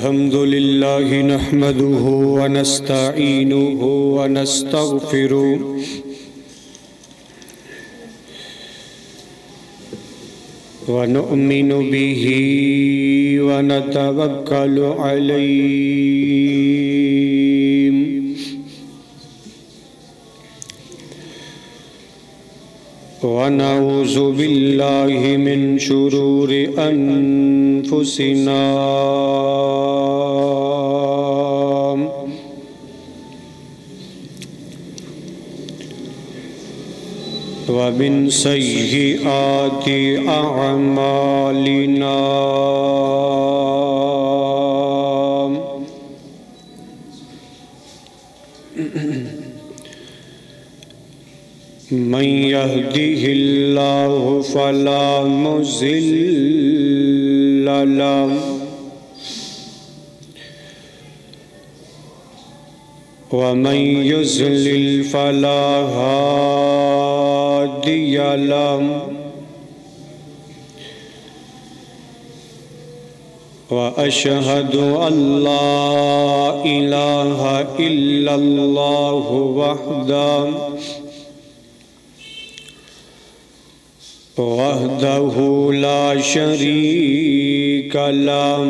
الحمد لله نحمده ونستعينه ونستغفره ونؤمن به ونتوكل عليه ونعوذ بالله من شرور أنفسنا ومن سيئات أعمالنا من يهده الله فلا مضل له ومن يضلل فلا هادي له وأشهد أن لا إله إلا الله وحده لا شريك له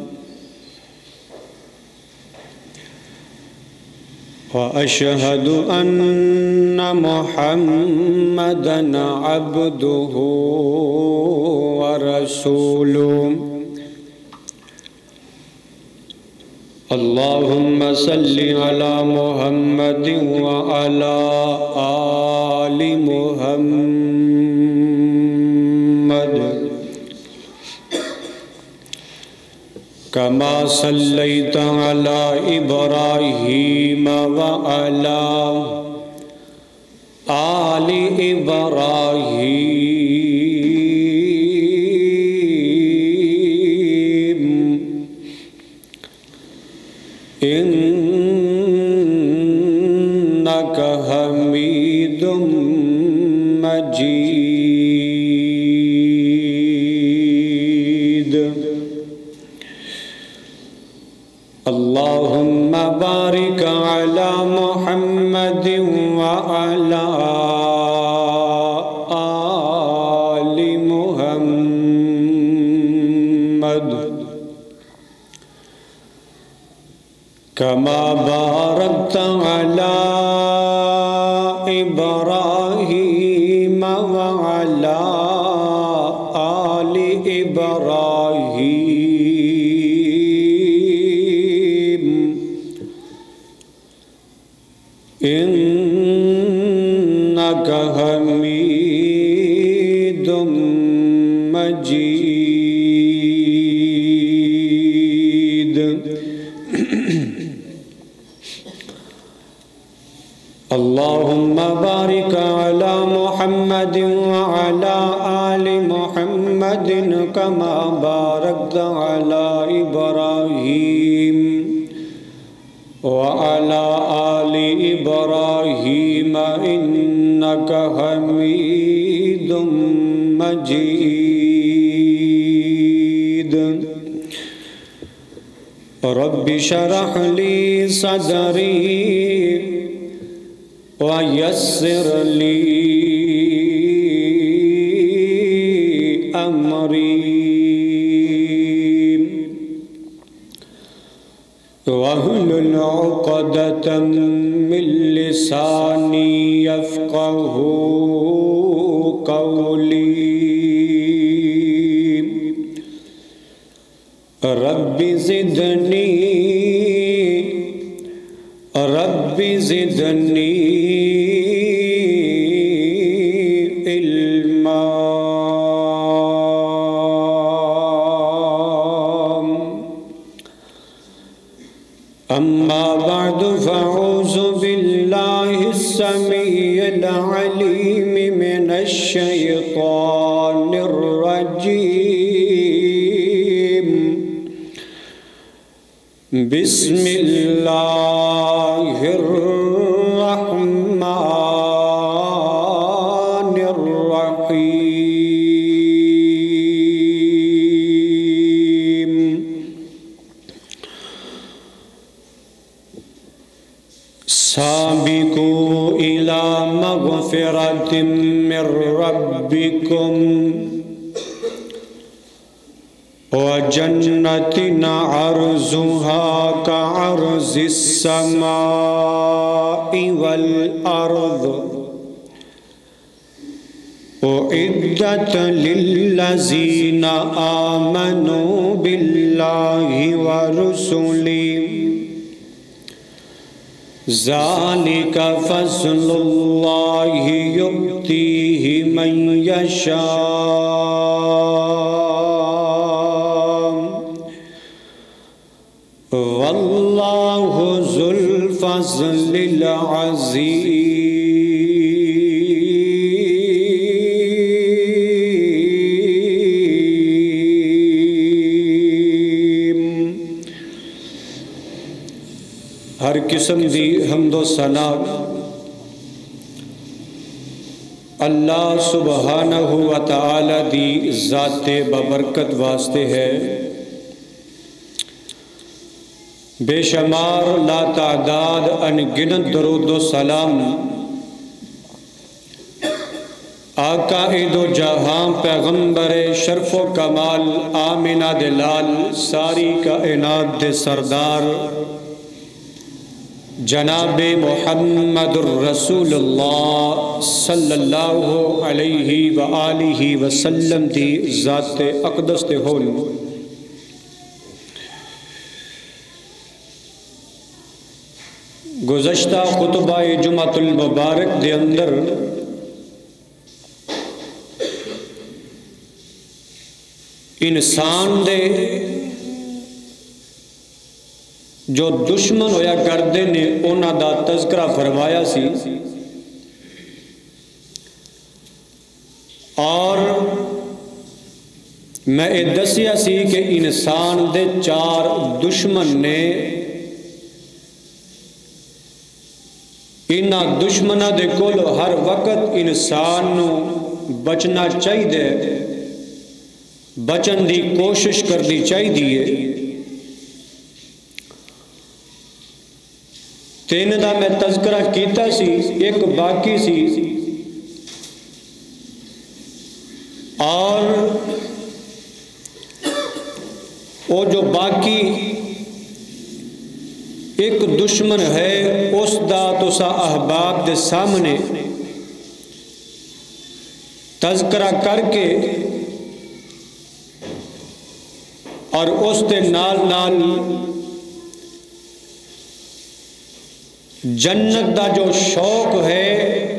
وأشهد أن محمدًا عبده ورسوله اللهم صل على محمد وعلى آل محمد كما صليت على إبراهيم وعلى آل إبراهيم إنك حميد مجيد اللهم بارك على محمد وعلى آل محمد كما باركت على إبراهيم وعلى آل إبراهيم إنك حميد مجيد اللهم بارك على محمد وعلى آل محمد كما باركت على إبراهيم وعلى آل إبراهيم إنك حميد مجيد رب اشرح لي صدري ويسر لي أمري واحلل عقدة من لساني يفقه قولي رب زدني علما أما بعد فأعوذ بالله السميع العليم من الشيطان الرجيم بسم الله الرحمن الرحيم سابقوا إلى مغفرة من ربكم وجنة عرضها كعرض السماء والأرض أعدت للذين آمنوا بالله ورسله ذلك فضل الله يؤتيه من يشاء والله ذو الفضل العظيم. ہر قسم دی حمد و ثنا اللہ سبحانہ و تعالی دی ذات ببرکت واسطے ہے. بے شمار لا تعداد انگنت درود و سلام آقا دو جہاں پیغمبر شرف و کمال آمنہ دلال ساری کائنات دے سردار جناب محمد الرسول اللہ صلی اللہ علیہ وآلہ وسلم دی ذات اقدس تے ہون. گزشتہ خطبہ جمعۃ المبارک دے اندر انسان دے جو دشمن ہویا کردے نے انہاں دا تذکرہ فرمایا سی اور میں یہ دسیا سی کہ انسان دے 4 دشمن نے. انہاں دشمناں دے کول ہر وقت انسان نو بچنا چاہیے، بچن دی کوشش کرنی چاہیے. 3 دا میں تذکرہ کیتا سی، ایک باقی سی اور وہ جو باقی ایک دشمن ہے اس دا تسا احباب دے سامنے تذکرہ کر کے اور اس دے نال نال جنت دا جو شوق ہے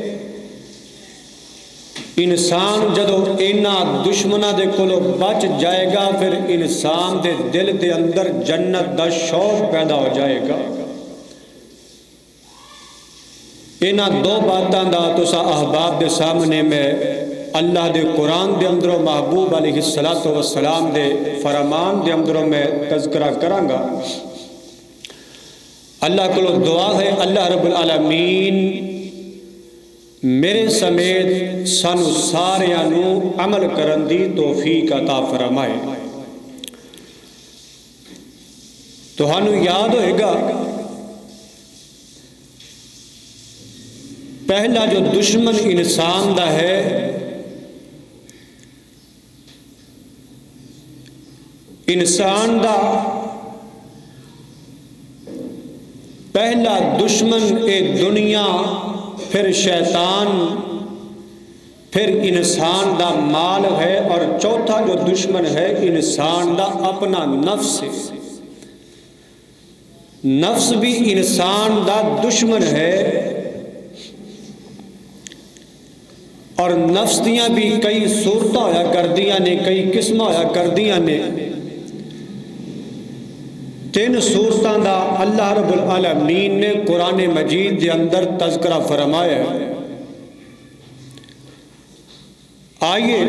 انسان جدو انہاں دشمنہ دے کولو بچ جائے گا پھر انسان دے دل دے اندر جنت دا شوق پیدا ہو جائے گا. انہاں 2 باتاں دا تسا احباب دے سامنے میں اللہ دے قرآن دے اندروں محبوب علیہ السلام دے فرمان دے اندروں میں تذکرہ کراں گا. اللہ کو دعا ہے اللہ رب العالمین میرے سمیت سانو ساریانو عمل کرن دی توفیق عطا فرمائے. تو ہانو یاد ہوئے گا پہلا جو دشمن انسان دا ہے انسان دا پہلا دشمن اے دنیا، پھر شیطان، پھر انسان دا مال ہے اور چوتھا جو دشمن ہے انسان دا اپنا نفس ہے. نفس بھی انسان دا دشمن ہے اور نفس دیاں بھی کئی صورتیں ہویا کردیاں نے، کئی قسمیں ہویا کردیاں نے. 3 صورتاں دا اللہ رب العالمین نے قرآن مجید دے اندر تذکرہ فرمایا ہے. آئیے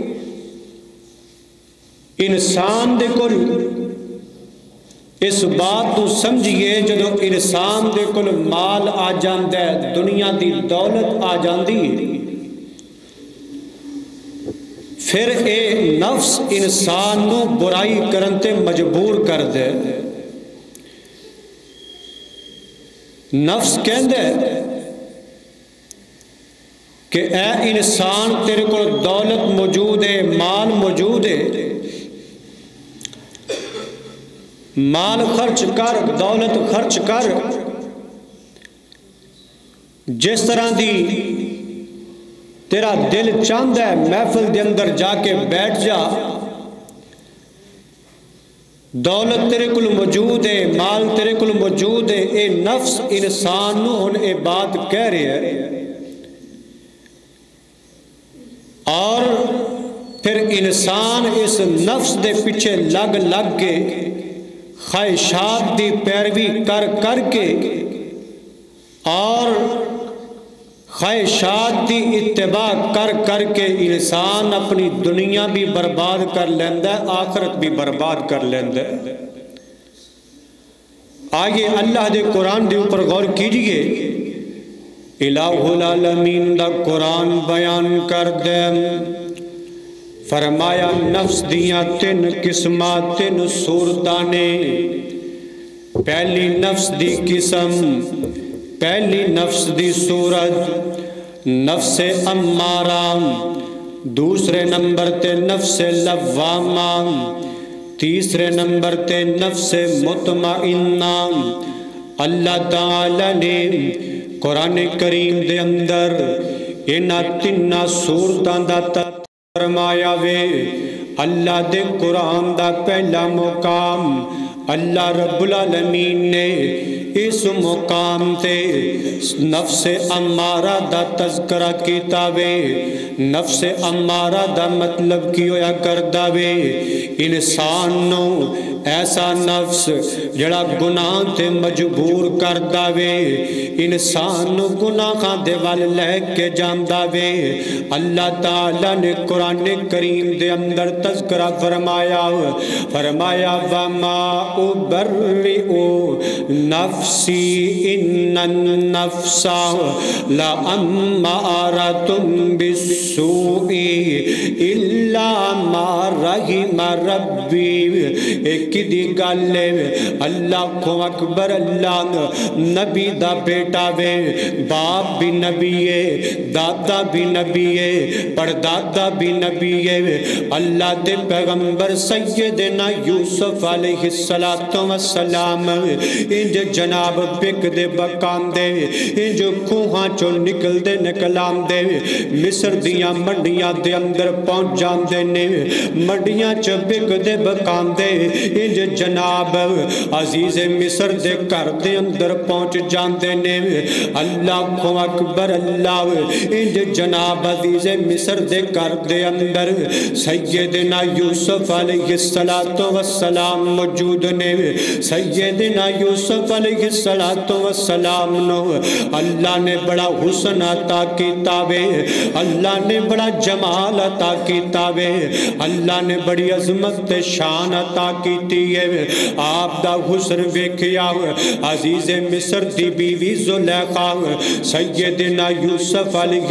انسان دے کل اس بات تو سمجھئے جدو انسان دے کل مال آ جاندہ ہے، دنیا دی دولت آ جاندی ہے، پھر اے نفس انسان نو برائی کرن تے مجبور کر دے. نفس کہندے کہ اے انسان تیرے کو دولت موجود ہے، مال موجود ہے، مال خرچ کر، دولت خرچ کر، جس طرح دی تیرا دل چاہتا ہے محفل دے اندر جا کے بیٹھ جا، دولت تیرے کل موجود ہے، مال تیرے کل موجود ہے۔ اے نفس انسان نو ہن اے بات کہہ رہے ہیں، اور پھر انسان اس نفس دے پیچھے لگ لگ کے خواہشات دی پیروی کر کر کے اور خواہشات دی اتباع کر کر کے انسان اپنی دنیا بھی برباد کر لیندہ ہے، آخرت بھی برباد کر لیندہ ہے۔ آگے اللہ دے قرآن دے اوپر غور کیجئے، الہ العالمین دا قرآن بیان کر دے، فرمایا نفس دیاں تین قسمات تین صورتانے، پہلی نفس دی قسم، پہلی نفس دی صورت نفس امارہ، دوسرے نمبر تے نفس لوامہ، تیسرے نمبر تے نفس مطمئنہ۔ اللہ تعالی نے قرآن کریم دے اندر انہاں تیناں صورتاں دا فرمایا وے۔ اللہ دے قرآن دا پہلا مقام اللہ رب العالمین نے اس مقام تے نفس امارہ دا تذکرہ کیتا وے۔ نفس امارہ دا مطلب کی ہویا کردہ وے انسان نو ایسا نفس جڑا گناہ تے مجبور کردہ وے، انسان نو گناہ دے وال لے کے جاندہ وے۔ اللہ تعالیٰ نے قرآن کریم دے اندر تذکرہ فرمایا، فرمایا وَمَا أُبَرِّئُ نَفْسِي إِنَّ النَّفْسَ لَأَمَّارَةٌ بِالسُّوءِ إِلَّا مَا رَحِمَ رَبِّي۔ ایک دی گالے اللہ کو اکبر، اللہ نبی دا بیٹا وے، باپ بھی نبی ہے، دادا بھی نبی ہے، پردادا بھی نبی ہے۔ اللہ دے پیغمبر سیدنا یوسف علیہ السلام انج جناب بک دے بکام دے، انج کوہاں چو نکل دے نکلام دے، مصر دیاں منڈیاں دے اندر پہنچ جان دے نے، منڈیاں چو بک دے بکام دے، انج جناب عزیز مصر دے کر دے اندر پہنچ جان دے نے۔ اللہ کو اکبر، اللہ انج جناب عزیز مصر دے کر دے اندر سیدنا یوسف علیہ السلام موجود نے۔ سیدنا یوسف علیہ السلام نو اللہ نے بڑا حسن عطا کیتا وے، اللہ نے بڑا جمال عطا کیتا وے، اللہ نے بڑی عظمت شان عطا کیتی ہے۔ آپ دا حسن ویکھیا عزیز مصر دی بیوی زلیخا سیدنا یوسف علیہ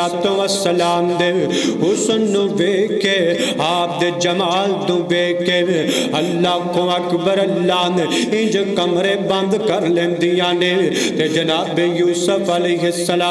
السلام دے حسن نو ویکھے، آپ دے جمال تو ویکھے، اللہ کو اکبر، اللہ نے انج کمرے بند کر لیندیاں نے تے جناب یوسف علیہ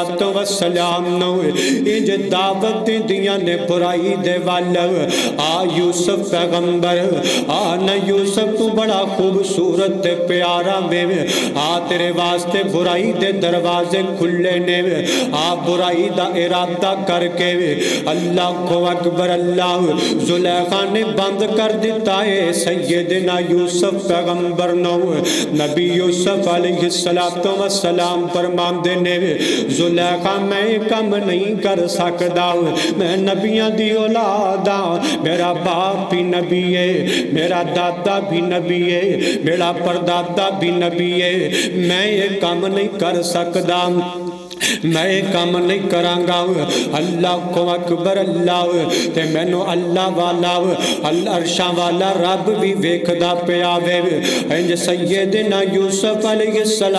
السلام نو انج دعوت دیاں نے برائی دے وال۔ آ یوسف پیغمبر، آ نہ یوسف تو بڑا خوبصورت تے پیارا میں، آ تیرے واسطے برائی دے دروازے کھلے نے، آ برائی دا ارادہ کر کے اللہ کو اکبر، اللہ زلیخا نے بند کر دیتا ہے سیدنا یوسف پیغمبر نو۔ نبی یوسف علیہ السلام فرمان دینے، زلیخا میں کم نہیں کر سکتا، میں نبیاں دی اولادا، میرا باپ بھی نبی ہے، میرا دادا بھی نبی ہے، میرا پردادا بھی نبی ہے، میں یہ کام نہیں کر سکتا۔ میں کام نہیں کرانگا اللہ کو اکبر اللہ تے مینو اللہ والا عرشاں والا رب بھی ویکھدا پیا وے انج سیدنا یوسف علیہ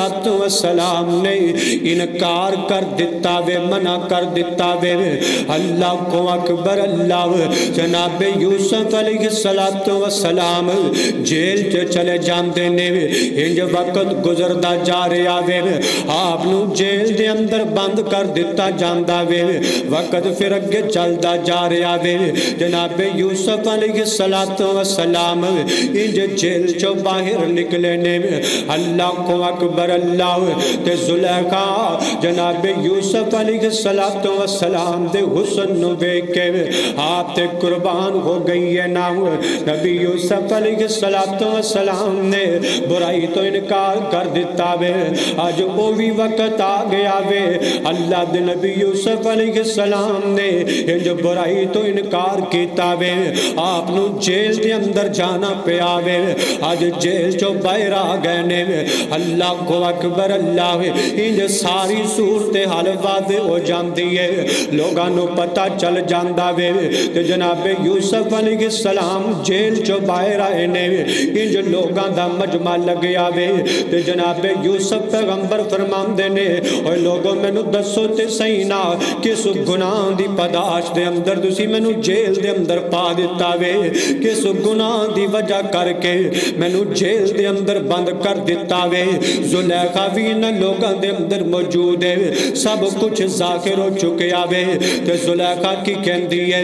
السلام نے انکار کر دیتا وے منع کر دیتا وے اللہ کو اکبر اللہ جناب یوسف علیہ السلام جیل چ چلے جاندے نے انج وقت گزردا جا رہا وے آپ نو جیل دے اندر بند کر دیتا جاندا وے وقت پھر اگے چلدا جا رہا وے جناب یوسف علیہ السلام انج جیل چوں باہر نکلے نے اللہ کو اکبر اللہ تے زلیخا جناب یوسف علیہ السلام دے حسن نو ویکھ کے آپ تے قربان ہو گئی ہے نا نبی یوسف علیہ السلام نے برائی تو انکار کر دیتا وے آج وہ بھی وقت آ گیا وے اللہ دے نبی یوسف علیہ السلام نے انج برائی تو انکار کیتا وے آپ نو جیل دے اندر جانا پیا وے آج جیل چو باہر آ گئے نے اللہ کو اکبر اللہ انج ساری صورتحال واضح ہو جاندی ہے لوگاں نو پتہ چل جاندا وے تے جناب یوسف علیہ السلام جیل چو باہر آئے نے انج لوگاں دا مجمع لگیا وے تے جناب یوسف پیغمبر فرماندے نے اوے لوگوں مینوں دسو تے صحیح نا کس گناہ دی پاداش دے اندر تسی مینوں جیل دے اندر پا دیتا وے کس گناہ دی وجہ کر کے مینوں جیل دے اندر بند کر دیتا وے زلیخا بھی ان لوگاں دے اندر موجود ہے سب کچھ ظاہر ہو چکیا وے تے زلیخا کی کہندی ہے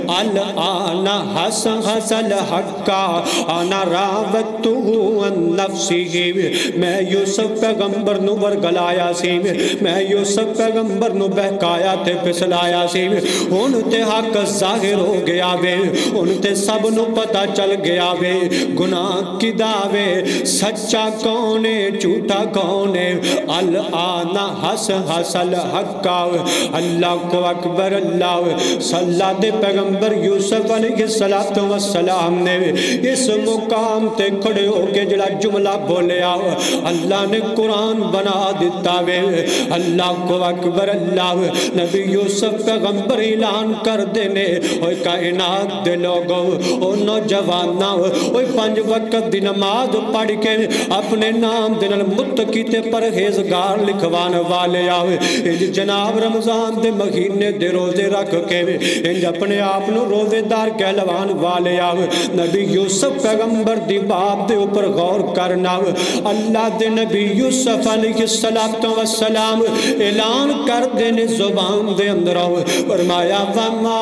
الآن حصل حقا انا راوتہ عن نفسی میں یوسف پیغمبر نو ورگلایا سی میں یوسف پیغمبر نو بہکایا تے پسلایا سی ان تے حق ظاہر ہو گیا وے ان تے سب نو پتہ چل گیا وے گناہ کدا وے سچا کون ہے جھوٹا کون ہے الآن حصل حقا اللہ کو اکبر اللہ صلی دے پیغمبر یوسف علیہ السلام نے اس مقام تے کھڑے ہو کے جڑا جملہ بولیا اللہ نے قرآن بنا دیتا وے اللہ کو اکبر اللہ نبی یوسف پیغمبر اعلان کر دینے اوہ کائنات دے لوگوں اوہ نوجوانہ اوہ 5 وقت دی نماز پڑھ کے اپنے نام دنال متقی تے پرہیزگار لکھوان والے آوے انج جناب رمضان دے مہینے دے روزے رکھ کے انج اپنے آپنو روزے دار کہلوان والے آوے نبی یوسف پیغمبر دی باپ دے اوپر غور کرنا اللہ دے نبی یوسف علیہ السلام اعلان کر دینے زبان دے اندر آوے فرمایا وما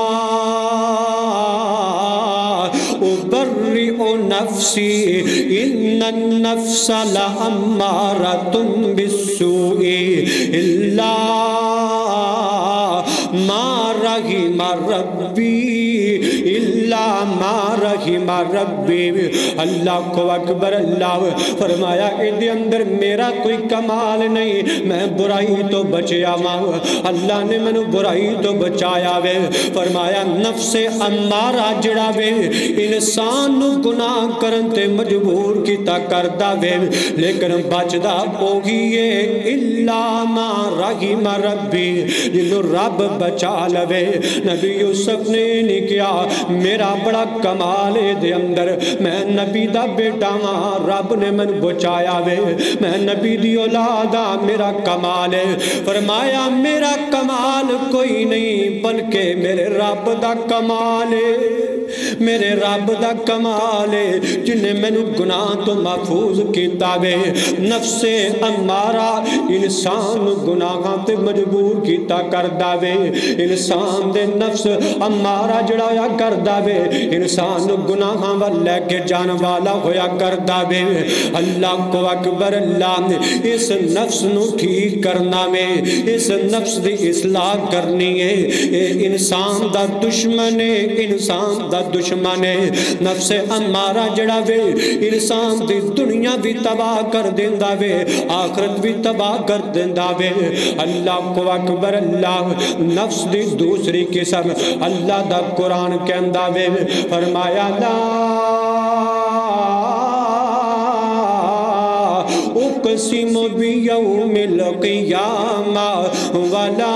ابرئ نفسی ان النفس لامارۃ بالسوء الا ما رحم ربی الا ما رحم ربی اللہ کو اکبر اللہ فرمایا اے اندر میرا کوئی کمال نہیں میں برائی تو بچیا ماں اللہ نے منو برائی تو بچایا وے فرمایا نفس امارہ جڑا وے انسان نو گناہ کرن تے مجبور کیتا کردا وے لیکن بچدا اوہی ہے الا ما رحم ربی جنو رب بچا لوے نبی یوسف نے نہیں کیا میرا بڑا کمال دے اندر میں نبی دا بیٹا ہاں رب نے من بچایا وے میں نبی دی اولادا میرا کمال ہے فرمایا میرا کمال کوئی نہیں بلکہ میرے رب دا کمال ہے میرے رب دا کمال ہے جنہیں میں گناہ تو محفوظ کیتا وے نفس امارہ انسان گناہاں تے مجبور کیتا کردہ وے انسان دے نفس امارہ جڑایا کردہ وے انسان گناہاں والے کے جان والا ہویا کردہ وے اللہ کو اکبر اللہ نے اس نفس نو ٹھیک کرنا میں اس نفس دی اصلاح کرنی ہے اے انسان دا دشمن ہے انسان دا دشمن ہے نفس امارہ جڑا وے انسان دی دنیا بھی تباہ کر دیندہ وے آخرت بھی تباہ کر دیندہ وے اللہ کو اکبر اللہ نفس دی دوسری قسم اللہ دا قرآن کہندہ وے فرمایا لا اقسم بیوم القیامہ ولا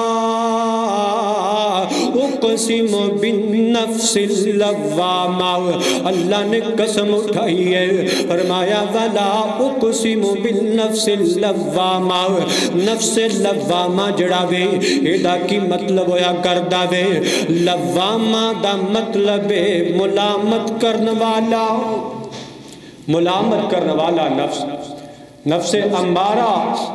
اقسم بالنفس اللوامہ۔ اللہ نے قسم اٹھائی ہے، فرمایا ولا اقسم بالنفس اللوامہ، نفس لوامہ جڑا وے ایدا کی مطلب ہویا کردہ وے، لوامہ دا مطلب ملامت کرنے والا، ملامت کرنے والا نفس، نفس امارہ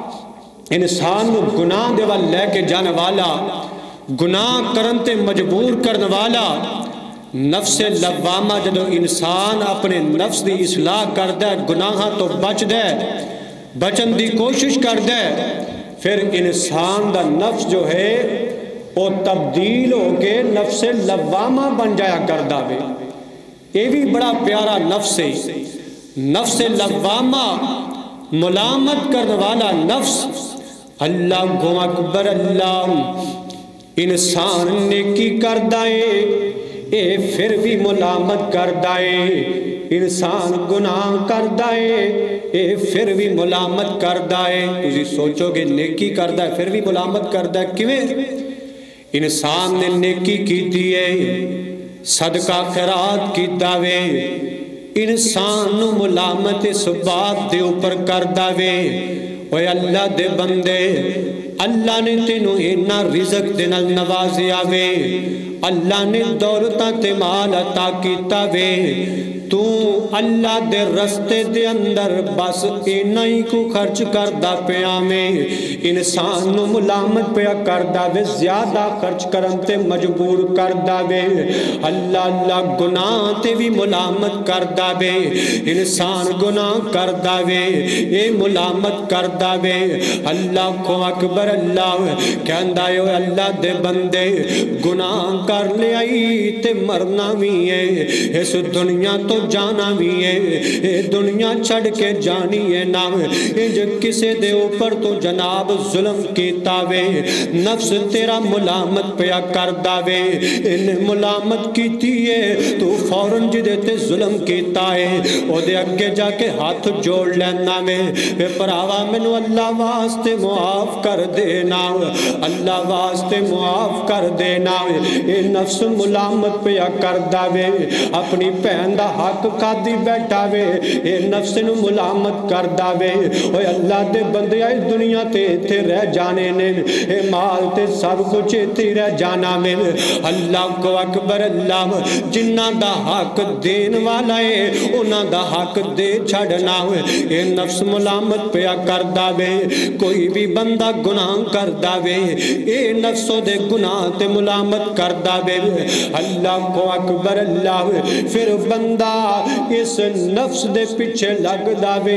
انسان کو گناہ دے وال لے کے جانے والا، گناہ کرنتے مجبور کرنے والا۔ نفس لوامہ جدو انسان اپنے نفس دی اصلاح کر دے، گناہ تو بچ دے، بچن دی کوشش کر دے، پھر انسان دا نفس جو ہے وہ تبدیل ہو کے نفس لوامہ بن جایا کر دا وے۔ یہ بھی بڑا پیارا نفس ہے، نفس لوامہ ملامت کرنے والا نفس۔ اللہ اکبر، اللہ انسان نیکی کر دائے اے پھر بھی ملامت کر دائے، انسان گناہ کر دائے اے پھر بھی ملامت کر دائے۔ تسی سوچو گے نیکی کر دائے پھر بھی ملامت کر دائے کیویں؟ انسان نے نیکی کی دیئے، صدقہ خیرات کی دعوے، انسان نو ملامت اس بات دے اوپر کر دعوے۔ اوے اللہ دے بندے، اللہ نے تینوں اینا رزق دے نال نوازیا وے، اللہ نے دولتاں تے مال عطا کیتا وے، تو اللہ دے رستے دے اندر بس اینا ہی کو خرچ کردہ پیا میں، انسان نو ملامت پیا کردہ وے، زیادہ خرچ کرنتے مجبور کردہ وے، اللہ اللہ گناہ تے بھی ملامت کردہ وے، انسان گناہ کردہ وے، اے ملامت کردہ وے۔ اللہ کو اکبر، اللہ کہندہ ہے اللہ دے بندے، گناہ کر لے آئی تے مرنا بھی ہے، اس دنیا تو جانا بھی ہے، اے دنیا چھڑ کے جانی ہے نا، جو کسے دے اوپر تو جناب ظلم کیتا وے، نفس تیرا ملامت پیا کردہ وے، انہیں ملامت کیتی ہے تو فوراں جدے تے ظلم کیتا ہے او دے اگے جا کے ہاتھ جوڑ لینا میں، اے پراوا منو اللہ واسطے معاف کر دینا، اللہ واسطے معاف کر دینا۔ اے نفس ملامت پیا کردہ وے، اپنی پہن دا حق کھادی بیٹھا وے، اے نفس نو ملامت کردہ وے۔ اوے اللہ دے بندے آئے دنیا تے تھے رہ جانے نے، اے مال تے سب کچھ تھی رہ جانا میں، اللہ کو اکبر، اللہ جنہ دا حق دین والا ہے انہ دا حق دے چھڑنا ہوئے، اے نفس ملامت پیا کردہ وے۔ کوئی بھی بندہ گناہ کردہ وے، اے نفسوں دے گناہ تے ملامت کردہ وے، اللہ کو اکبر، اللہ پھر بندہ اس نفس دے پیچھے لگ داوے،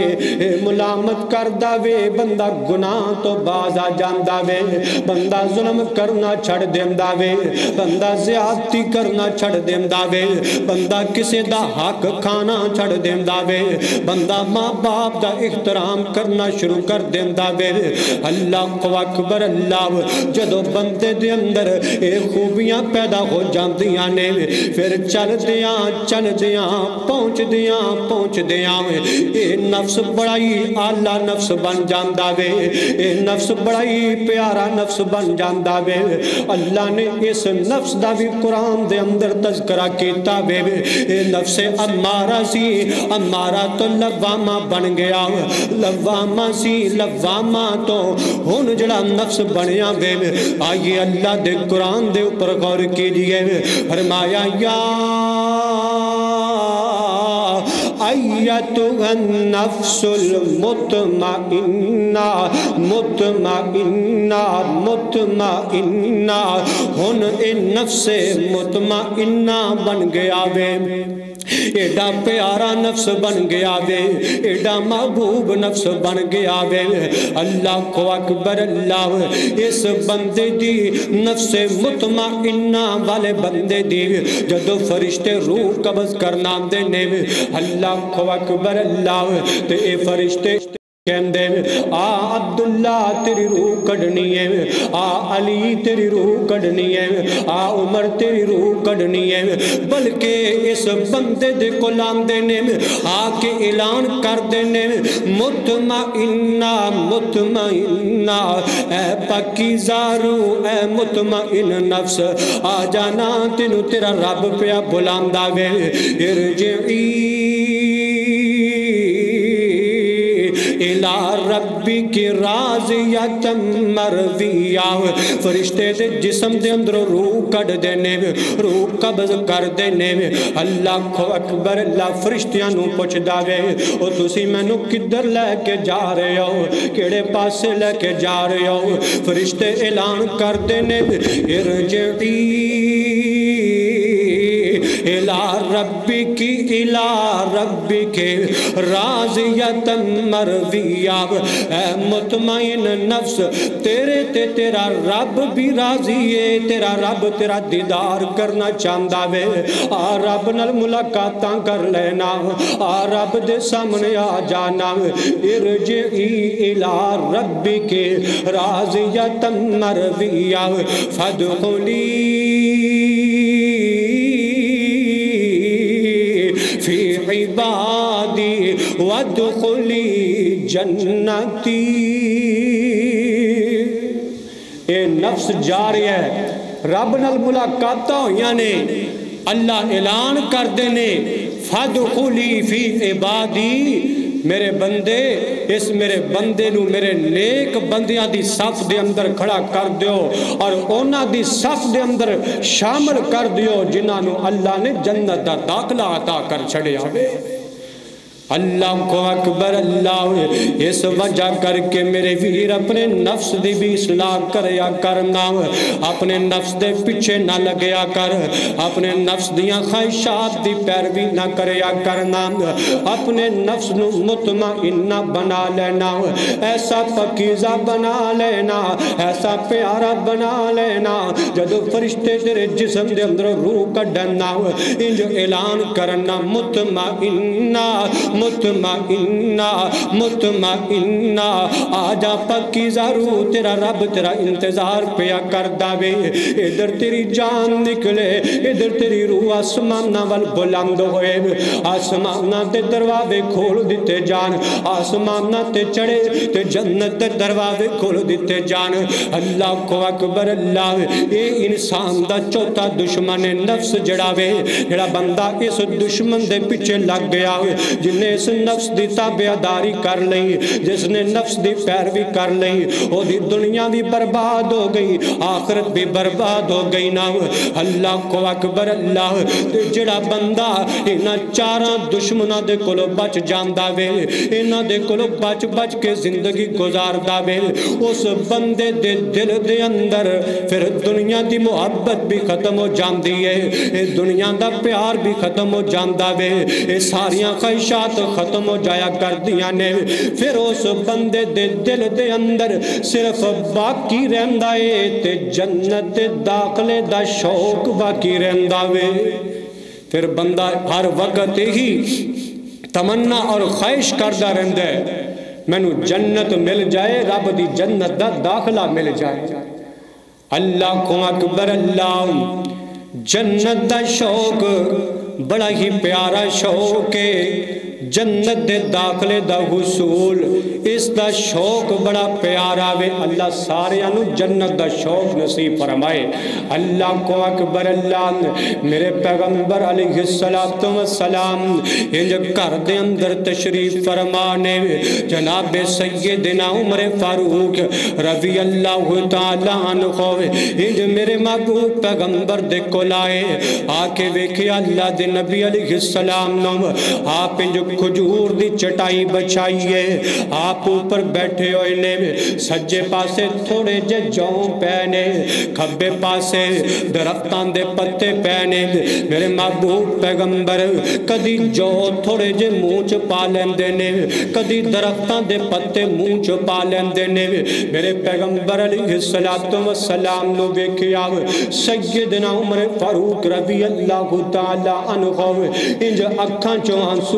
ملامت کر داوے، بندہ گناہ تو باز آ جان داوے، بندہ ظلم کرنا چھڑ دیم داوے، بندہ زیادتی کرنا چھڑ دیم داوے، بندہ کسے دا حق کھانا چھڑ دیم داوے، بندہ ماں باپ دا احترام کرنا شروع کر دیم داوے۔ اللہ کو اکبر، اللہ جدو بندے دے اندر اے خوبیاں پیدا ہو جاندیاں نے، پھر چل دیاں پہنچ دیاں اے نفس بڑائی اعلیٰ نفس بن جاندہ وے، اے نفس بڑائی پیارا نفس بن جاندہ وے۔ اللہ نے اس نفس دا بھی قرآن دے اندر تذکرہ کیتا وے، اے نفس امارہ سی، امارہ تو لوامہ بن گیا، لوامہ سی لوامہ تو ہون جڑا نفس بنیا وے۔ آئیے اللہ دے قرآن دے اوپر غور کیجئے، فرمایا یا ایتھا النفس المطمئنہ، مطمئنہ ہن اے نفس مطمئنہ بن گیا وے، ایڈا پیارا نفس بن گیا وے، ایڈا محبوب نفس بن گیا وے۔ اللہ کو اکبر، اللہ اس بندے دی نفس مطمئنہ والے بندے دی جدو فرشتے روح قبض کرنا دے نے، اللہ کو اکبر، اللہ تے اے فرشتے کہندے آ عبداللہ تیری روح کڑنی ہے، آ علی تیری روح کڑنی ہے، آ عمر تیری روح کڑنی ہے، بلکہ اس بندے دے کو لاندے نے آ کے اعلان کر دینے مطمئنہ مطمئنہ، اے پاکیزہ روح اے مطمئن نفس، آ جانا تینو تیرا رب پیا بلاندہ وے، ارجعی الى ربی کی راضیت مرضیہ، فرشتے دے جسم دے اندر روح کڑ دینے، روح قبض کر دینے، اللہ کو اکبر، اللہ فرشتیاں نو پوچھ داوے او تسی میں نو کدھر لے کے جا رہے ہو، کیڑے پاسے لے کے جا رہے ہو، فرشتے اعلان کر دینے ارجعی الى ربی کی راضیت مرضیہ، اے مطمئن نفس تیرے تے تیرا رب بھی راضی ہے، تیرا رب تیرا دیدار کرنا چاہندہ وے، آ رب نال ملاقاتاں کر لینا، آ رب دے سامنے آ جانا، ارجعی الى ربی کی راضیت مرضیہ فادخلی فی عبادی وادخلی جنتی۔ اے نفس جاری ہے، رب نال ملاقاتہ ہویاں نے، اللہ اعلان کر دینے فادخلی فی عبادی، میرے بندے اس میرے بندے نو میرے نیک بندیاں دی صف دے اندر کھڑا کر دیو اور اونا دی صف دے اندر شامل کر دیو جنہاں نو اللہ نے جنت دا داخلہ عطا کر چھڑے آوے۔ اللہ کو اکبر، اللہ اس وجہ کر کے میرے ویر اپنے نفس دی بھی اصلاح کریا کرنا، اپنے نفس دے پیچھے نہ لگیا کر، اپنے نفس دیاں خواہشات دی پیروی نہ کریا کرنا، اپنے نفس نو مطمئنہ بنا لینا، ایسا پاکیزہ بنا لینا، ایسا پیارا بنا لینا، جدو فرشتے تیرے جسم دے اندر روح کا ڈننا، انج اعلان کرنا مطمئنہ مطمئنہ مطمئنہ، آجا پاکیزہ روح تیرا رب تیرا انتظار پیا کر داوے، ادھر تیری جان نکلے، ادھر تیری روح آسمانہ وال بلند ہوئے، آسمانہ تے دروازے کھول دیتے جان، آسمانہ تے چڑھے تے جنت تے دروازے کھول دیتے جان۔ اللہ کو اکبر، اللہ اے انسان دا چوتھا دشمن نفس جڑاوے، جڑا بندہ اس دشمن دے پیچھے لگ گیا، جن نے اس نفس دی تابعداری کر لئی، جس نے نفس دی پیروی کر لئی، وہ دی دنیا بھی برباد ہو گئی، آخرت بھی برباد ہو گئی نا۔ اللہ کو اکبر، اللہ جڑا بندہ انہاں چاراں دشمناں دے کولو بچ جاندا وے، انہاں دے کولو بچ بچ کے زندگی گزاردا وے، اس بندے دے دل دے اندر پھر دنیا دی محبت بھی ختم ہو جاندی ہے، دنیا دا پیار بھی ختم ہو جاندا وے، ساریاں خواہشات ختم ہو جایا کر دیا نے، پھر اس بندے دے دل دے اندر صرف باقی رہندا ہے تے جنت داخلے دا شوق باقی رہندا وے۔ پھر بندہ ہر وقت ہی تمنا اور خواہش کردہ رہندا ہے مینو جنت مل جائے، رب دی جنت دا داخلہ مل جائے۔ اللہ کو اکبر، اللہ جنت دا شوق بڑا ہی پیارا شوق ہے، جنت دے داخلے دا حصول اس دا شوق بڑا پیارا وے، اللہ سارے انو جنت دا شوق نصیب فرمائے۔ اللہ کو اکبر، اللہ میرے پیغمبر علیہ السلام انج کر دے اندر تشریف فرمانے، جناب سیدنا عمر فاروق رضی اللہ تعالیٰ عنہ انج میرے محبوب پیغمبر دے کو لائے، آکے ویکھے اللہ دے نبی علیہ السلام نو، آپ انج کھجور دی چٹائی بچائیے، آپ اوپر بیٹھے ہوئے نے، سجے پاسے تھوڑے جے جون پہنے، کھبے پاسے درختان دے پتے پہنے، میرے محبوب پیغمبر کدی جو تھوڑے جے مونچ پا لیندے نے، کدی درختان دے پتے مونچ پا لیندے نے، میرے پیغمبر علیہ السلام نو ویکھیا سیدنا عمر فاروق رضی اللہ تعالی عنہ انج اکھاں چوں آنسو آ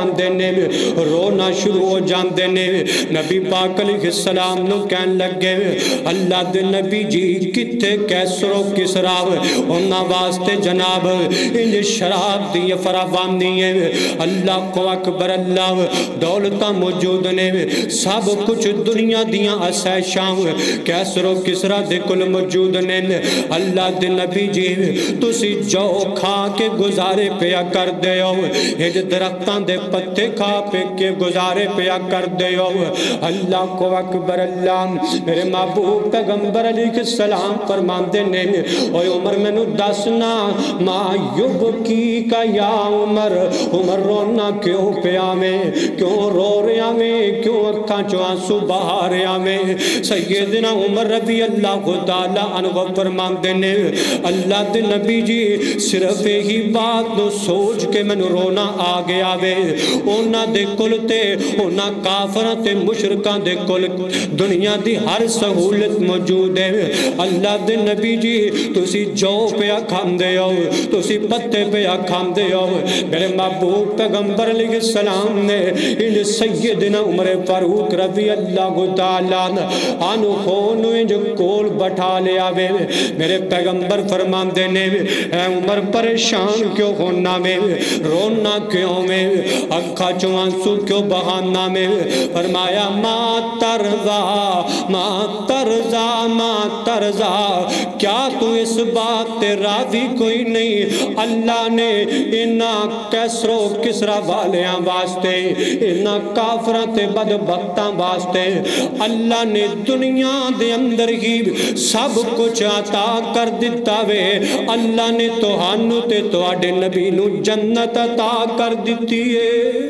جاندے نے رونا شروع ہو جاندے نے نبی پاک علیہ السلام نو کہن لگے اللہ دے نبی جی کتے کیسر و کسرا انہاں واسطے جناب انج شراب دی فراوانی ہے اللہ کو اکبر اللہ دولتاں موجود نے سب کچھ دنیا دیاں اسیشاں کیسر و کسرا دے کل موجود نے اللہ دے نبی جی تسی جو کھا کے گزارے پیا کر دے ہو ہج درختان دے پتے کھا پہ کے گزارے پیا کر دے ہو اللہ کو اکبر اللہ میرے محبوب پیغمبر علیہ السلام فرمان دے نے اوہ عمر میں نو دسنا ما یبکی کا یا عمر عمر رونا کیوں پیا میں کیوں رو رہا میں کیوں اکھاں چو آنسو بہا رہا میں سیدنا عمر رضی اللہ تعالیٰ عنہ فرمان دے نے اللہ دے نبی جی صرف ہی بات نو سوچ کے میں رونا آ گیا وے اونا دے کل تے اونا کافران تے مشرکان دے کل دنیا دی ہر سہولت موجود ہے اللہ دے نبی جی تسی جو پیا کھام دے ہو تسی پتے پیا کھام دے ہو میرے محبوب پیغمبر علیہ السلام نے ان سیدنا عمر فاروق رضی اللہ تعالیٰ عنہ خونو انج کول بٹھا لیا وے میرے پیغمبر فرمان دینے اے عمر پریشان کیوں ہونا میں رونا کیوں میں اکھا چوانسو کیوں بہانا میں فرمایا ما ترضا ما ترضا ما ترضا کیا تو اس بات تے راضی کوئی نہیں اللہ نے انہا کیسر و کسرا والیاں واسطے انہا کافران تے بدبختان واسطے اللہ نے دنیا دے اندر ہی سب کچھ عطا کر دیتا وے اللہ نے تو ہانو تے تو آڈے نبی نو جنت عطا کر دیتی ہے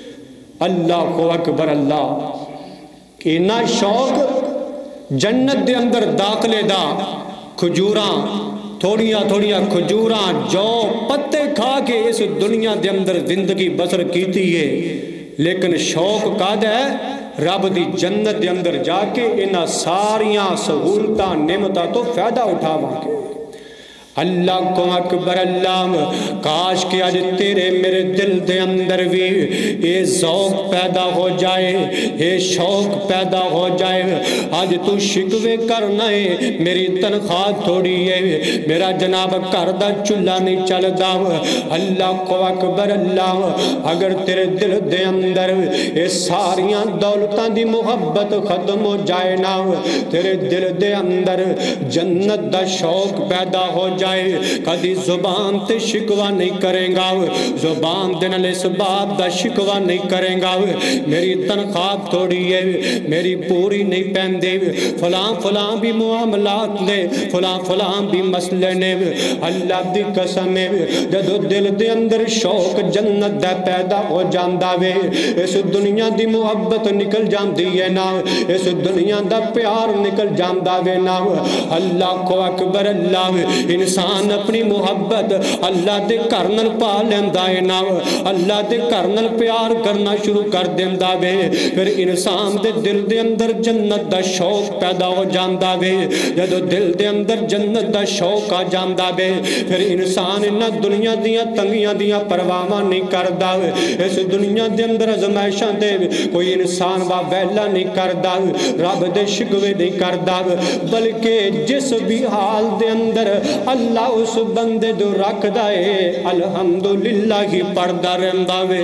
اللہ کو اکبر اللہ کہ نا شوق جنت دے اندر داخلے دا کھجوراں تھوڑیاں کھجوراں جو پتے کھا کے اس دنیا دے اندر زندگی بسر کیتی ہے لیکن شوق قاد ہے رب دی جنت دے اندر جا کے انہا ساریاں سہولتاں نعمتاں تو فائدہ اٹھاواں کے اللہ کو اکبر اللہ کاش کہ آج تیرے میرے دل دے اندر بھی یہ ذوق پیدا ہو جائے یہ شوق پیدا ہو جائے آج تو شکوے کرنا ہے میری تنخواہ تھوڑی ہے میرا جناب کردہ چلہ نہیں چل داو اللہ کو اکبر اللہ اگر تیرے دل دے اندر یہ ساریاں دولتاں دی محبت ختم ہو جائے نا تیرے دل دے اندر جنت دا شوق پیدا ہو جائے کدی زبان تے شکوہ نہیں کریں گا زبان دن اس بات دا شکوہ نہیں کریں گا میری تنخواہ تھوڑی ہے میری پوری نہیں پہن دے فلاں بھی معاملات نے فلاں بھی مسئلے نے اللہ دی قسم ہے جدو دل دے اندر شوق جنت دا پیدا ہو جاندہ وے اس دنیا دی محبت نکل جاندی ہے نا اس دنیا دا پیار نکل جاندہ وے نا اللہ کو اکبر اللہ انسان اپنی محبت اللہ دے کرنل پا لیندہ ہے نا اللہ دے کرنل پیار کرنا شروع کر دیندہ وے پھر انسان دے دل دے اندر جنت دا شوق پیدا ہو جاندہ وے جدو دل دے اندر جنت دا شوق آ جاندہ وے پھر انسان انہا دنیا دیاں تنگیاں دیاں پرواما نہیں کردہ اس دنیا دے اندر ازمائشاں دے کوئی انسان با ویلا نہیں کردہ رب دے شکوے نہیں کردہ بلکہ جس بھی حال دے اندر اللہ اس بندے دو رکھ دائے الحمدللہ ہی پردہ رہندہ وے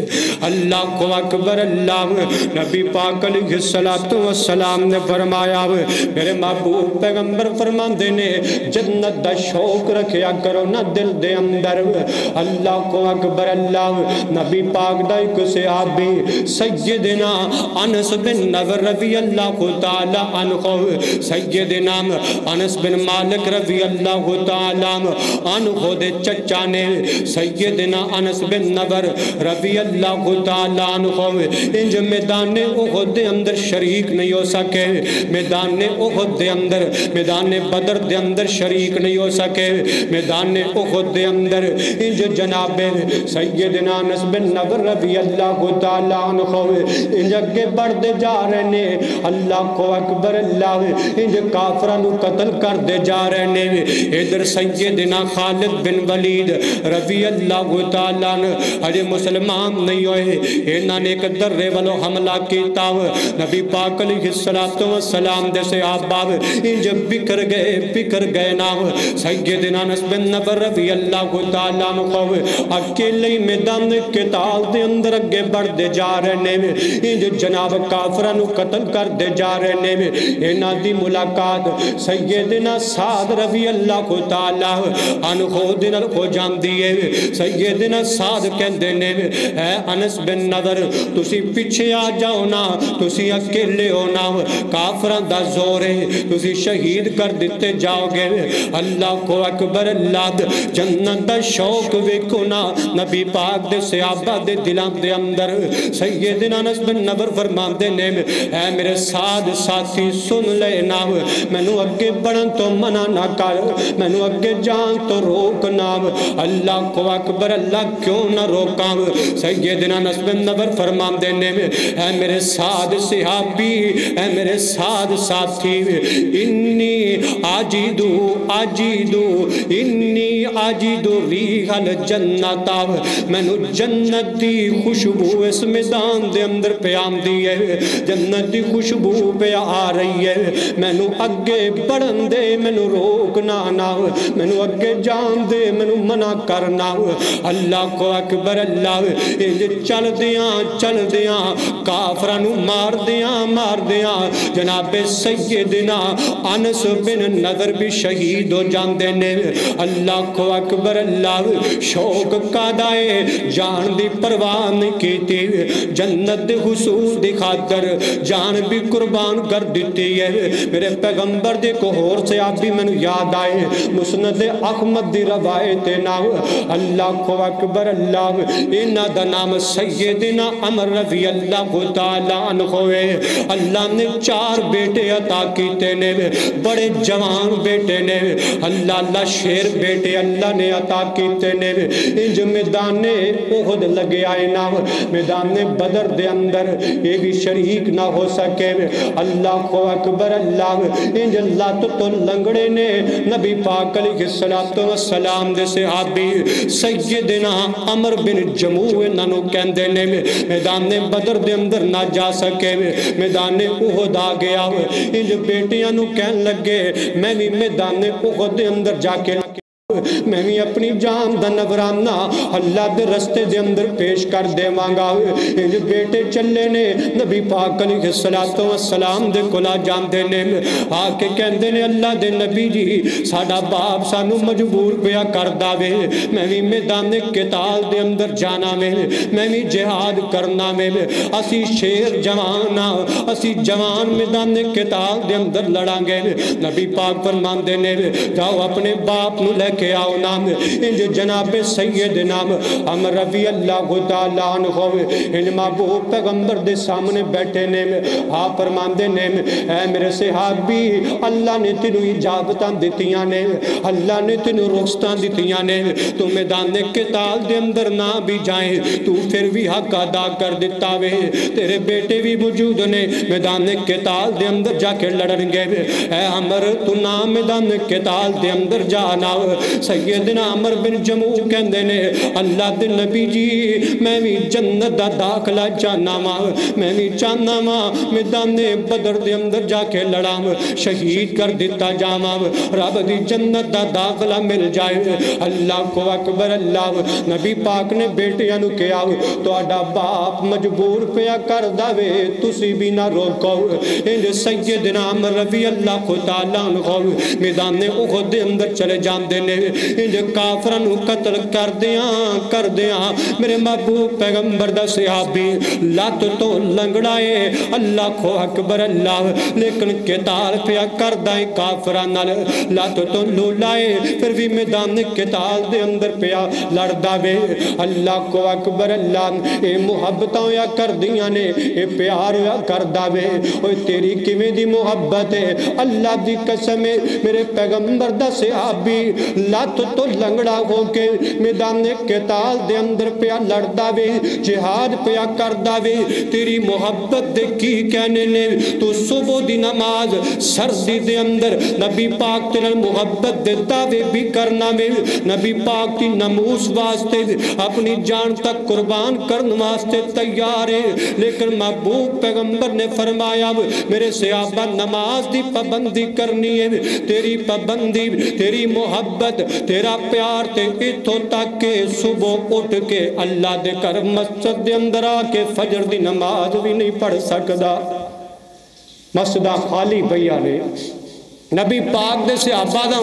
اللہ کو اکبر اللہ نبی پاک علیہ السلام نے فرمایا میرے محبوب پیغمبر فرمان دینے جنت دا شوق رکھیا کرو نہ دل دے اندر اللہ کو اکبر اللہ نبی پاک دا ایک صحابی سیدنا انس بن نظر رضی اللہ تعالی عنہ سیدنا انس بن مالک رضی اللہ تعالیٰ عنہ دے چچا نے سیدنا انس بن نظر رضی اللہ تعالیٰ عنہ انج میدان احد دے اندر شریک نہیں ہو سکے میدان احد دے اندر میدان بدر دے اندر شریک نہیں ہو سکے میدان احد دے اندر انج جناب سیدنا انس بن نظر رضی اللہ تعالیٰ عنہ انج اگے بڑھ دے جا رہے نے اللہ کو اکبر اللہ انج کافرانو قتل کر دے جا رہے نے ادھر سیدنا خالد بن ولید رضی اللہ تعالیٰ عنہ مسلمان نہیں ہوئے انہاں نے ایک درے والو حملہ کیتا نبی پاک علیہ السلام دے صحابہ انج بکر گئے نا سیدنا انس بن نضر رضی اللہ تعالیٰ عنہ اکیلے میدان قتال دے اندر اگے بڑھ دے جا رہے نے انج جناب کافراں نو قتل کر دے جا رہے نے انہاں دی ملاقات سیدنا سعد رضی اللہ تعالیٰ عنہ دے نال ہو جاندی ہے سیدنا سعد کہندے نے اے انس بن نضر تسی پیچھے آ جاؤ نا تسی اکیلے ہو نا کافراں دا زور ہے تسی شہید کر دیتے جاؤ گے اللہ کو اکبر اللہ جنت دا شوق ویکھو نا نبی پاک دے صحابہ دے دلان دے اندر سیدنا انس بن نضر فرماندے نے اے میرے ساتھ ساتھی سن لے نا مینوں اگے بڑھن تو منع نہ کر مینوں اگے جان تو روک نہ اللہ کو اکبر اللہ کیوں نہ روکاں سیدنا انس بن نضر فرماندے نے اے میرے ساتھ صحابی اے میرے ساتھ ساتھی انی آجیدو ریح الجنت مینو جنت دی خوشبو اس میدان دے اندر پہ آمدی ہے جنت دی خوشبو پہ آ رہی ہے مینو اگے بڑھن دے مینو روکنا نہ مینو اگے جان دے مینو منع کرنا اللہ کو اکبر اللہ چل دیاں کافرانو مار دیاں جناب سیدنا انس بن نضر بھی شہید ہو جاندے نے اللہ کو اکبر اللہ شوق کا دائے جان دی پرواہ نہیں کیتی جنت حصول دی خاطر جان بھی قربان کر دیتی ہے میرے پیغمبر دے کوہور سے آپ بھی میں یاد آئے مسند احمد دی روایت ناو اللہ کو اکبر اللہ انہ دا نام سیدنا عمر رضی اللہ تعالیٰ عنہ ہوئے اللہ نے 4 بیٹے عطا کیتے نے بڑے جوان بیٹے نے اللہ شیر بیٹے اللہ نے عطا کیتے نے انج میدان احد لگے آئے نا میدان بدر دے اندر یہ بھی شریک نہ ہو سکے اللہ کو اکبر اللہ انج اللہ تو لنگڑے نے نبی پاک علیہ السلام دے صحابی سیدنا عمر بن جموع انہوں کہندے نے میدان بدر دے اندر نہ جا سکے میدان احد آ گیا انج بیٹیاں نو کہن لگے میں بھی میدان احد دے اندر جا کے میں بھی اپنی جان دا نظرانہ اللہ دے رستے دے اندر پیش کر دے مانگا انج بیٹے چلے نے نبی پاک علیہ السلام دے کلا جان دے نے آکے کہندے نے اللہ دے نبی جی ساڑا باپ سانو مجبور پیا کر داوے میں بھی میدان قتال دے اندر جانا میں بھی جہاد کرنا اسی شیر جوانا اسی جوان میدان قتال دے اندر لڑاں گے نبی پاک فرمان دے نے جاؤ اپنے باپ نو لے کے آؤ نام انج جناب سیدنا عمر رضی اللہ تعالیٰ عنہ ان محبوب پیغمبر دے سامنے بیٹھے نے آپ فرمان دے نے اے میرے صحابی اللہ نے تینوں اجابتاں دیتیاں نے اللہ نے تینوں رخصتاں دیتیاں نے تو میدان قتال دے اندر نہ بھی جائیں تو پھر بھی حق ادا کر دیتا وے تیرے بیٹے بھی موجود نے میدان قتال دے اندر جا کے لڑن گے اے عمر تو نہ میدان قتال دے اندر جانا سیدنا عمر بن جموع کہندے نے اللہ دے نبی جی میں بھی جنت دا داخلہ جانا ماں میں بھی چاہنا ماں میدان بدر دے اندر جا کے لڑام شہید کر دیتا جاما رب دی جنت دا داخلہ مل جائے اللہ کو اکبر اللہ نبی پاک نے بیٹیاں نو کیا تو آڈا باپ مجبور پیا کر داوے تسی بھی نہ روکو انج سیدنا عمر رضی اللہ تعالیٰ عنہ میدان احد دے اندر چلے جان دینے انج کافران قتل کر دیاں میرے محبوب پیغمبر دا صحابی لات تو لنگڑائے اللہ کو اکبر اللہ لیکن قتال پیا کر دائیں کافران لات تو لولائے پھر بھی میدان قتال دے اندر پیا لڑ داوے اللہ کو اکبر اللہ اے محبتاں یا کر دیاں نے اے پیار یا کر داوے اوہ تیری کیویں دی محبت ہے اللہ دی قسم میرے پیغمبر دا صحابی لات لات تو لنگڑا ہو کے میدان قتال دے اندر پیا لڑدا وے جہاد پیا کردا وے تیری محبت دے کی کہنے نے تو صبح دی نماز سردی دے اندر نبی پاک تیرے محبت دے دعوے بھی کرنا وے نبی پاک کی ناموس واسطے اپنی جان تک قربان کرن واسطے تیار ہے لیکن محبوب پیغمبر نے فرمایا میرے صحابہ نماز دی پابندی کرنی ہے تیری پابندی تیری محبت تیرا پیار تے اتھوں تک کہ صبح اٹھ کے اللہ دے کر مسجد دے اندر آ کے فجر دی نماز بھی نہیں پڑھ سکدا مسجدہ خالی پیا نے نبی پاک دے صحابہ دا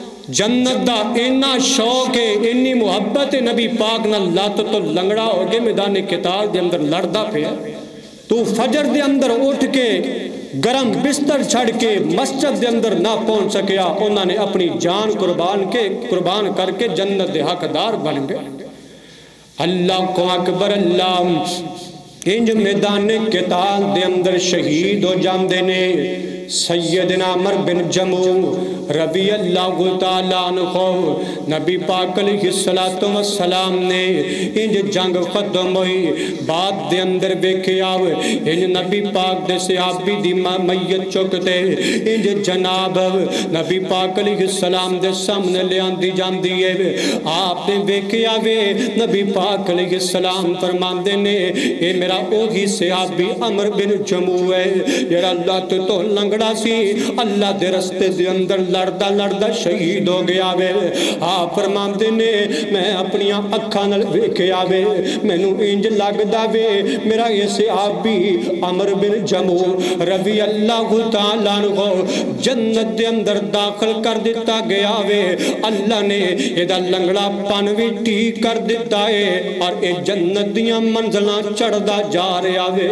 جنت دا اینا شوق ہے اینی محبت ہے نبی پاک نہ لات تو لنگڑا ہو کے میدان قتال دے اندر لڑدا پیا تو فجر دے اندر اٹھ کے گرم بستر چھڑ کے مسجد دے اندر نہ پہنچ سکیا انہوں نے اپنی جان قربان کر کے جنت دے حقدار بن گئے اللہ کو اکبر اللہ انج میدان قتال دے اندر شہید ہو جاندے نے سیدنا عمر بن جموع رضی اللہ تعالیٰ عنہ نبی پاک علیہ السلام نے انج جنگ ختم ہوئی بعد دے اندر بیکھے آو انج نبی پاک دے صحابی دی میت چکتے انج جناب نبی پاک علیہ السلام دے سامنے لے آندی جاندی ہے آپ نے بیکھے آوے نبی پاک علیہ السلام فرماندے نے اے میرا اوہی صحابی عمر بن جموع ہے جڑا اللہ تو لنگڑا سی اللہ دے رستے دے اندر لڑدا لڑدا شہید ہو گیا وے آپ فرماندے نے میں اپنی اکھاں نال ویکھیا وے مینوں انج لگدا وے میرا یہ صحابی عمر بن جموع رضی اللہ تعالیٰ عنہ جنت دے اندر داخل کر دیتا گیا وے اللہ نے ایدہ لنگڑا پن بھی ٹھیک کر دیتا ہے اور اے جنت دیاں منزلاں چڑھدا جا رہا وے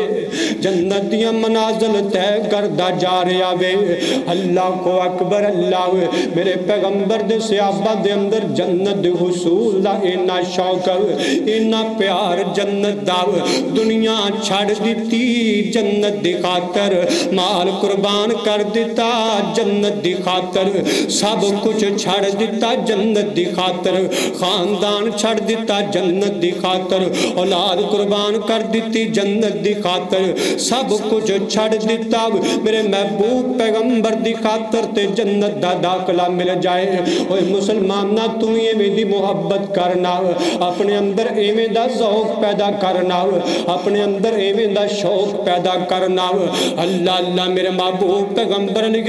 جنت دیاں منازل طے کردا جا رہا وے اللہ کو اکبر اللہ میرے پیغمبر دے صحابہ دے اندر جنت دے حصول دا اینا شوق اینا پیار جنت دا دنیا چھڑ دیتی جنت دی خاطر مال قربان کر دیتا جنت دی خاطر سب کچھ چھڑ دیتا جنت دی خاطر خاندان چھڑ دیتا جنت دی خاطر اولاد قربان کر دیتی جنت دی خاطر سب کچھ چھڑ دیتا میرے محبوب پیغمبر دی خاطر تے جنت دا داخلہ مل جائے اوہ مسلمان نہ تو ایویں دی محبت کرنا اپنے اندر ایویں دا ذوق پیدا کرنا اپنے اندر ایویں دا شوق پیدا کرنا اللہ اللہ میرے محبوب پیغمبر علیہ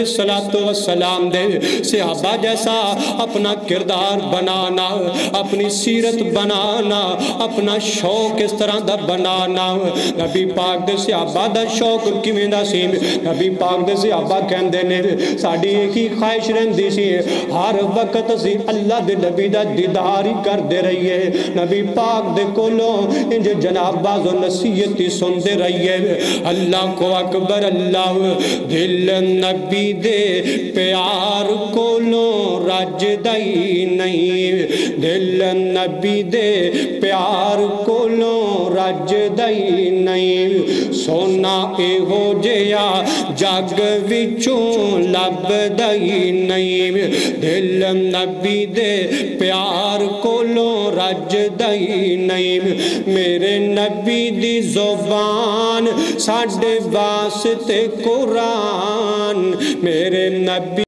السلام دے صحابہ جیسا اپنا کردار بنانا اپنی سیرت بنانا اپنا شوق اس طرح دا بنانا نبی پاک دے صحابہ دا شوق کیویں دا سی نبی پاک دے صحابہ کہندے نے ساڈی ایک ہی خواہش رہندی سی ہر وقت سی اللہ دے نبی دا دیدار ہی کر دے رہیے نبی پاک دے کولوں انج جناب باز و نصیحتی سن دے رہیے اللہ کو اکبر اللہ دل نبی دے پیار کولوں رج دائی نہیں دل نبی دے پیار کولوں رج دائی نہیں سونا اے ہو جیا جگ وچوں لب دائی نہیں دل نبی دے پیار کولوں رج دائی نہیں میرے نبی دی زبان ساڈے واسطے قرآن میرے نبی